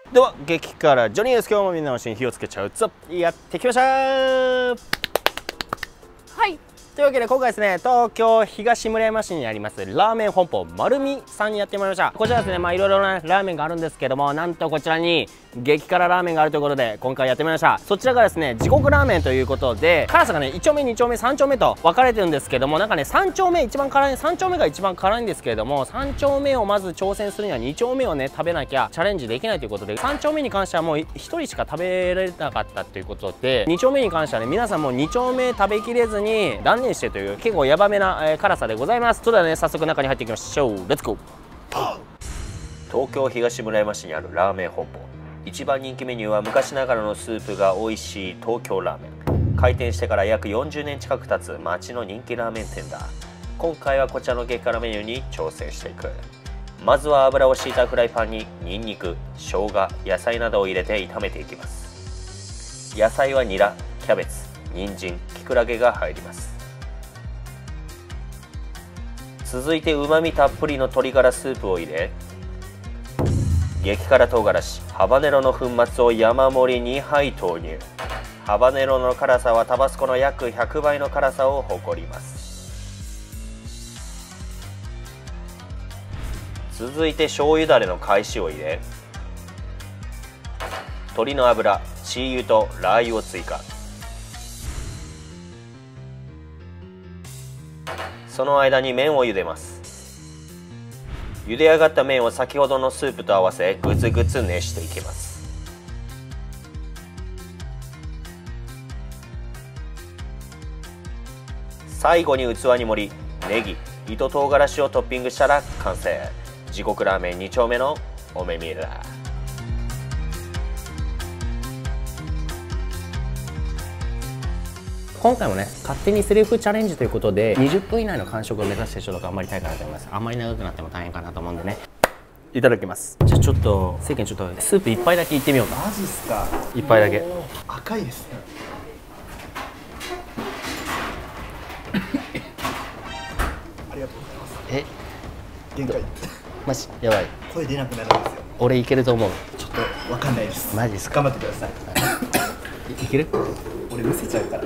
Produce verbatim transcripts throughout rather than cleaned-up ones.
では激辛ジョニーです。今日もみんなの足に火をつけちゃうぞ、やってきました。はい、というわけで今回ですね、東京東村山市にありますラーメン本舗丸美さんにやってまいりました。こちらですね、まあいろいろなラーメンがあるんですけども、なんとこちらに激辛ラーメンがあるということで今回やってまいりました。そちらがですね、地獄ラーメンということで、辛さがねい丁目に丁目さん丁目と分かれてるんですけども、なんかねさん丁目一番辛い、さん丁目が一番辛いんですけれども、さん丁目をまず挑戦するにはに丁目をね食べなきゃチャレンジできないということで、さん丁目に関してはもうひとりしか食べられなかったということで、に丁目に関してはね皆さんもうに丁目食べきれずに断念してという結構ヤバめな、えー、辛さでございます。それではね早速中に入っていきましょう。レッツゴー。東京東村山市にあるラーメン本舗、一番人気メニューは昔ながらのスープが美味しい東京ラーメン。開店してから約よんじゅうねん近く経つ町の人気ラーメン店だ。今回はこちらの激辛メニューに挑戦していく。まずは油を敷いたフライパンにニンニク、生姜、野菜などを入れて炒めていきます。野菜はニラ、キャベツ、人参、キクラゲが入ります。続いてうまみたっぷりの鶏ガラスープを入れ、激辛唐辛子ハバネロの粉末を山盛りにはい投入。ハバネロの辛さはタバスコの約ひゃくばいの辛さを誇ります。続いて醤油だれの返しを入れ、鶏の油、チー油とラー油を追加。その間に麺を茹でます。茹で上がった麺を先ほどのスープと合わせグツグツ熱していきます。最後に器に盛り、ネギ、糸唐辛子をトッピングしたら完成。地獄ラーメンに丁目のお目見えだ。今回もね勝手にセルフチャレンジということでにじゅっぷん以内の完食を目指してちょっと頑張りたいかなと思います。あんまり長くなっても大変かなと思うんでね、いただきます。じゃあちょっと世間ちょっとスープ一杯だけいってみようか。 マジっすか。 一杯だけ。 赤いですね。ありがとうございます。 え限界マジやばい。 声出なくなるんですよ。 俺いけると思う。 ちょっとわかんないです。 マジですか。 頑張ってください。 い, いける。 俺むせちゃうから。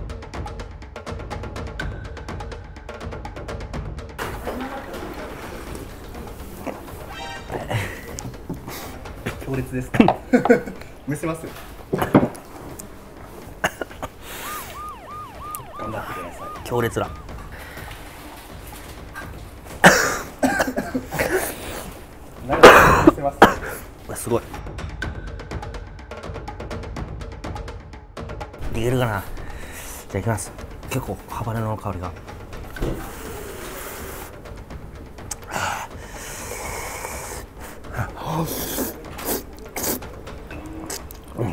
強烈ですか。むせます。頑張ってください。 強烈だ。 むせます。 すごい。いけるかな。じゃあいきます。結構ハバネロの香りが。うん。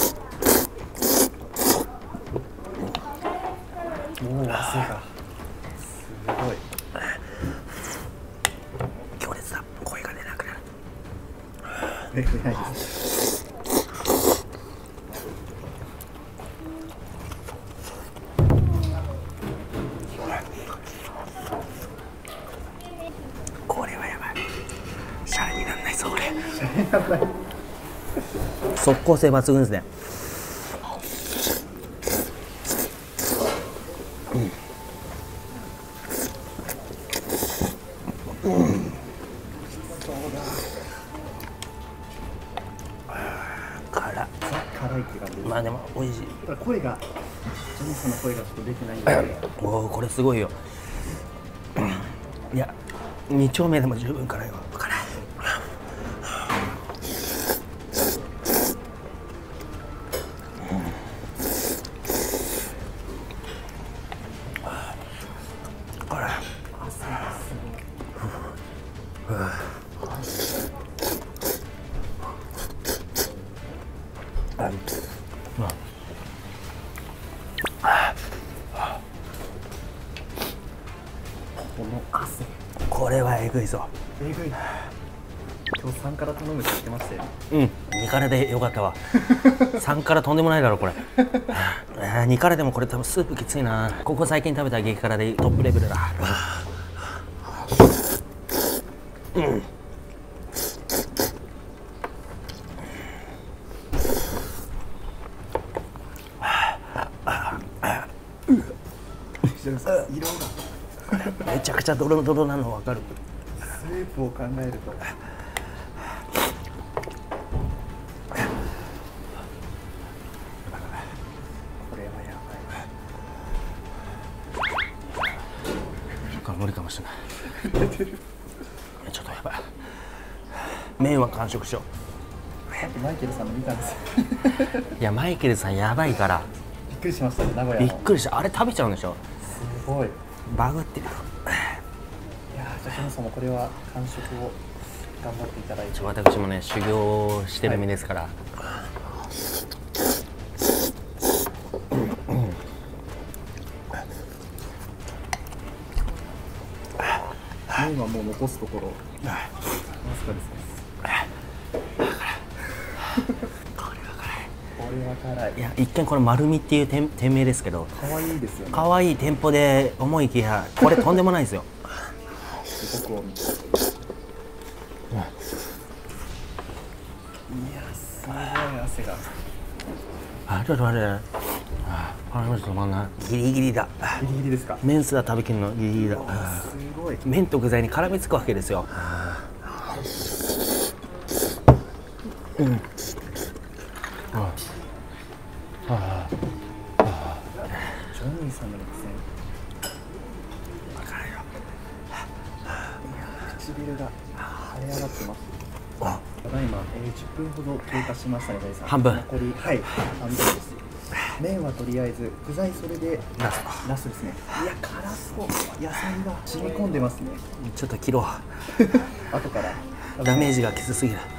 もう汗がすごい強烈だ。声が出なくなる。 出ないです。 これはやばい。シャレにならないぞ俺。速攻性抜群ですね。うん。うん。辛い。 辛いって感じです。 まあでも美味しい。 声がジョニーさんの声がちょっと出てないんで。 おおこれすごいよ。いやに丁目でも十分辛いわ。辛い。 この汗。 これはえぐいぞ。 えぐい。今日さんから頼むって言ってましたよ。 うん、に辛でよかったわ。さん辛とんでもないだろこれ。に辛でもこれ多分スープきついな。ここ最近食べた激辛でトップレベルだ。うん。 色がめちゃくちゃドロドロなの分かる。 スープを考えるとこれはやばい。無理かもしれない。ちょっとやばい。麺は完食しよう。 さっきマイケルさんの見たんですよ。 いやマイケルさんやばいから。 びっくりしましたね、名古屋の。 びっくりした。あれ食べちゃうんでしょ。 すごい。 バグってる。 いやー、じゃあそもそもこれは完食を頑張っていただいて。 私もね修行してる身ですから。はい麺はもう残すところわずかですね。これは辛い。 いや一見これ丸みっていう店店名ですけど、 可愛いですよね。 可愛い店舗で思いきやこれとんでもないですよ。 すごく見て。いやすごい汗が。 あちょっと待って。ああれ止まんない。ギリギリだ。 ギリギリですか。 麺すら食べきるのギリギリだ。 すごい。 麺と具材に絡みつくわけですよ。うん。ああ。 ジョニーさんのですね。 辛いよ。 いや唇が腫れ上がってます。ただいま、えー、じゅっぷんほど経過しましたね、大さん。 半分。 残りはい半分です。麺はとりあえず具材それでラスラストですね。いや辛そう。野菜が染み込んでますね。 ちょっと切ろう。 後からダメージがきつすぎる。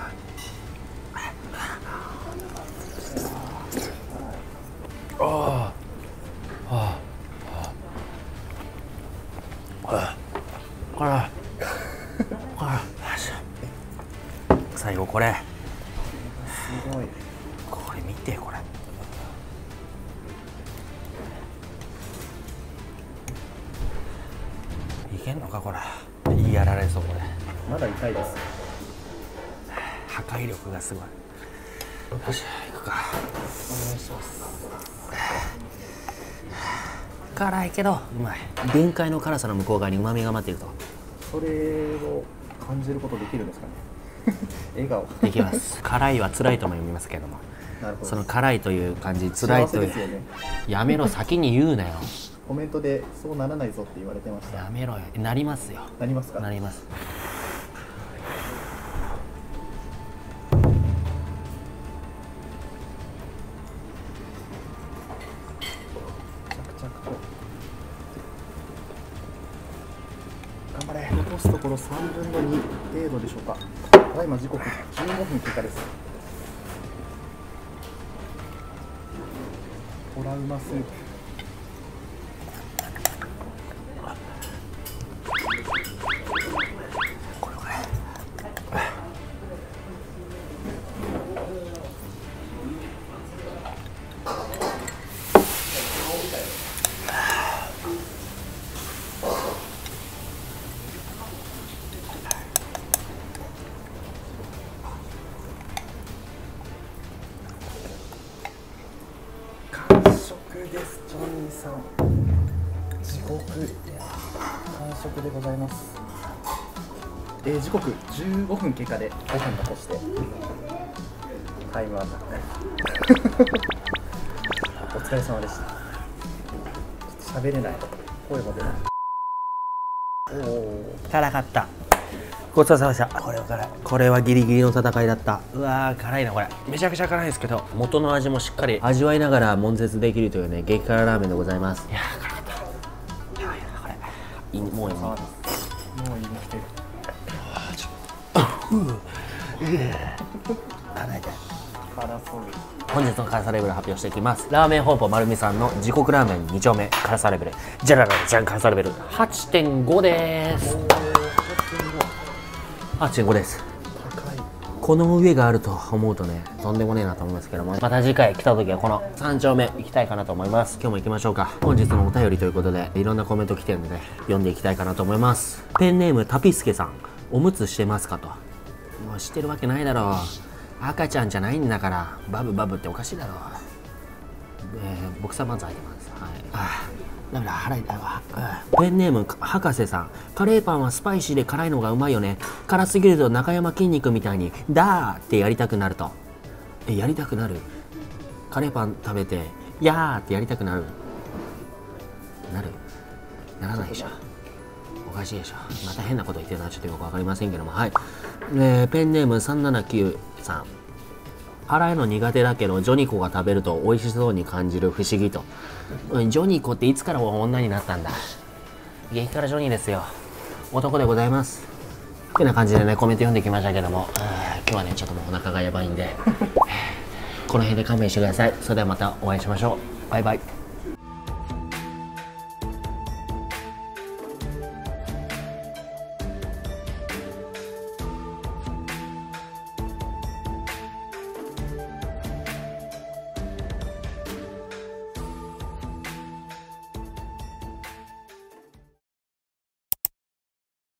ああ。ああ。これ。これ。最後これ。 すごい。 これ見てこれ。いけんのかこれ。やられそうこれ。 まだ痛いです。 破壊力がすごい。よし行くか。 お願いします。 辛いけどうまい。限界の辛さの向こう側に旨味が待っていると。 それを感じることできるんですかね。笑顔できます。辛いは辛いとも読みますけれども、 なるほど。 その辛いという感じ、辛いという、 ですよね。 やめろ先に言うなよ。 コメントでそうならないぞって言われてました。 やめろよ。なりますよ。 なりますか。 なります。 着々と頑張れ。残すところさんぶんのに程度でしょうか。ただいま時刻じゅうごふん経過です。トラウマスープ。です。ジョニーさん、時刻完食でございます。えー、時刻じゅうごふん経過でごふん残してタイムアウト。お疲れ様でした。ちょっと喋れない、声も出ない。おお、 辛かった。ごちそうさまでした。これは辛い。これはギリギリの戦いだった。うわー辛いなこれ。めちゃくちゃ辛いですけど、元の味もしっかり味わいながら悶絶できるというね、激辛ラーメンでございます。いやー辛かった。やばいなこれ。いいもういいもうもういいに来てる。 辛いで。 辛そう。 本日の辛さレベル発表していきます。ラーメン本舗丸美さんの自国ラーメンに丁目辛さレベル、じゃららじゃん辛さレベル はちてんご です。はちてんご です。この上があると思うとね、とんでもねえなと思いますけども、また次回来た時はこのさん丁目行きたいかなと思います。今日も行きましょうか。本日のお便りということでいろんなコメント来てるんでね、読んでいきたいかなと思います。ペンネームタピスケさん、おむつしてますかと。もうしてるわけないだろう、赤ちゃんじゃないんだから。バブバブっておかしいだろう。えー、ボクサーパンツ履いてます。はい。あダメだ、腹痛いわ。ペンネーム博士さん、カレーパンはスパイシーで辛いのがうまいよね。辛すぎると中山筋肉みたいにダーってやりたくなると。え、やりたくなる？カレーパン食べてやーってやりたくなる？なる？ならないでしょ。おかしいでしょ。また変なこと言ってるのはちょっとよくわかりませんけども、はい。えー、ペンネームさんななきゅうさん、辛いの苦手だけどジョニコが食べると美味しそうに感じる不思議と。うん、ジョニコっていつから女になったんだ。激辛ジョニーですよ。男でございます。ってな感じでね、コメント読んできましたけども、今日はねちょっともうお腹がやばいんでこの辺で勘弁してください。それではまたお会いしましょう。バイバイ。